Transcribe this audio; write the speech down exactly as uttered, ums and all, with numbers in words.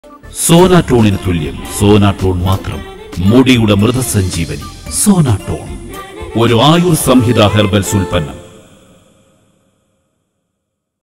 സോനാട്ടോണിന് തുല്യം സോനാട്ടോൺ മാത്രം. മുടിയുടെ മൃതസഞ്ജീവനി സോനാട്ടോൺ. ഒരു ആയുർ സംഹിത ഹെർബൽസ് ഉൽപ്പന്നം.